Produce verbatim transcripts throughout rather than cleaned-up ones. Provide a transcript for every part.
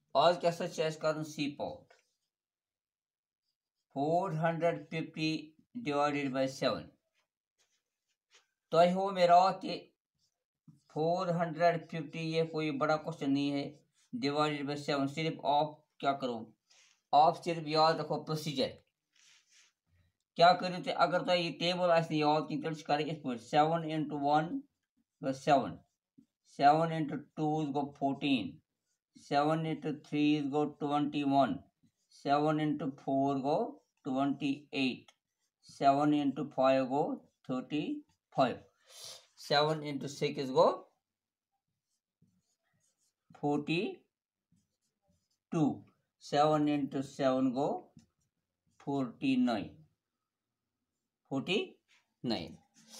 आज क्या सच कर सी पॉट four hundred fifty divided by seven तो हो मेरा फोर हंड्रेड फिफ्टी ये कोई बड़ा क्वेश्चन नहीं है डिवाइडेड बाई सेवन सिर्फ आप क्या करो आप सिर्फ याद रखो प्रोसीजर क्या करो तो अगर तो ये टेबल याद कि कर seven into one seven seven into two go fourteen seven into three go twenty one seven into four go twenty eight seven into five go thirty five seven into six go forty two seven into seven go forty nine forty nine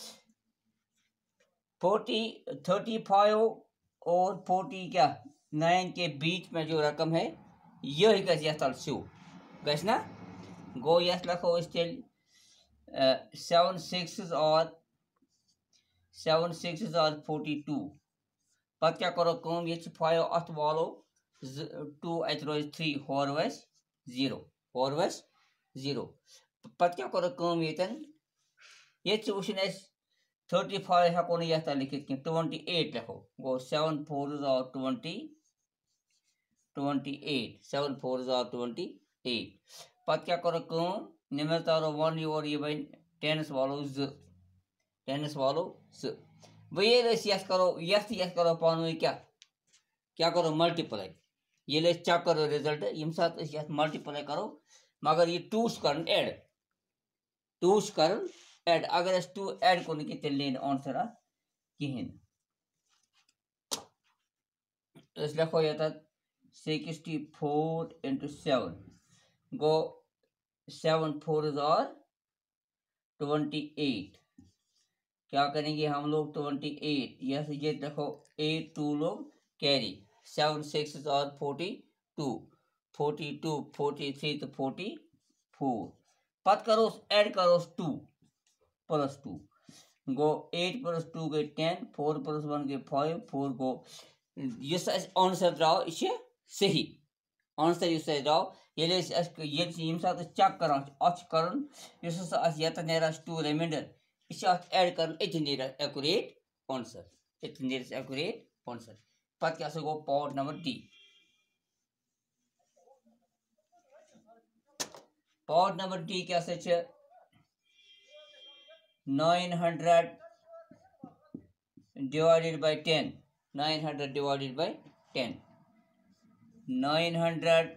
forty thirty five और forty क्या nine के बीच में जो रकम है यह गल शो गस ना गो यह लिखो तेल सेवन सिक्स और सेवन सिक्स और फोर्टी टू पत क्या करो कम ये फाइव अत वालो टू अत रोज थ्री हर वस जीरो हर वस जीरो पत क्या करो कम ये वुन थर्टी फाइव हेको ना यथ लिखित कि ट्वेंटी एट लिखो go seven four are twenty twenty eight seven four are twenty eight पत क्या करो कम निम्न तारो वन योर ये बन टेनस वालो ज टेनस वालो ज वो ये यथ करो यथ यथ करो पान क्या क्या करो मल्टीप्लाई ये चेक करो रिजल्ट यम सात यथ मल्टीप्लाई करो मगर ये टूस कर एड टूस कर एड अगर टू एड को तेल आंसर कहें लिखो ये sixty four into seven go seven four are twenty eight क्या करेंगे हम लोग ट्वेंटी एट यह ये देखो एट टू लोग carry seven six are forty two forty two forty three तो फोर्टी फोर पत करो एड करो two plus two go eight plus two गई टेन फोर प्लस वन गई फाइव फोर गो इस आंसर द्राव यह सही आंसर इस द्राव ये सात चेक कर कर टू रिमाइंडर यह एड कर एक्यूरेट आंसर एक्यूरेट आंसर पत क्या go part number D part number D क्या nine hundred divided by ten nine hundred divided by ten nine hundred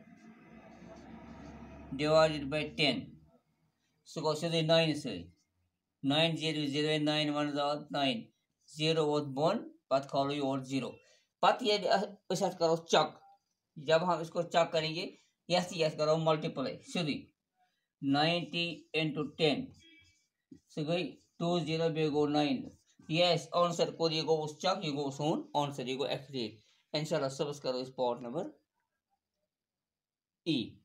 divided by ten सह गो सीधे nine सै nine zero zero nine one nine zero वो बोन पत खोलो your zero पत ये करो चक जब हम इसको चक करेंगे यस यस करो मल्टीप्लाई सीधी नाइन्टी इंटू टेन सह गई टू जीरो बे गो नाइन यस आंसर को ये गो चक ये गो सोन आंसर ये गो एक्यूरेट इंशाल्लाह सबस करो इस पार्ट नंबर ई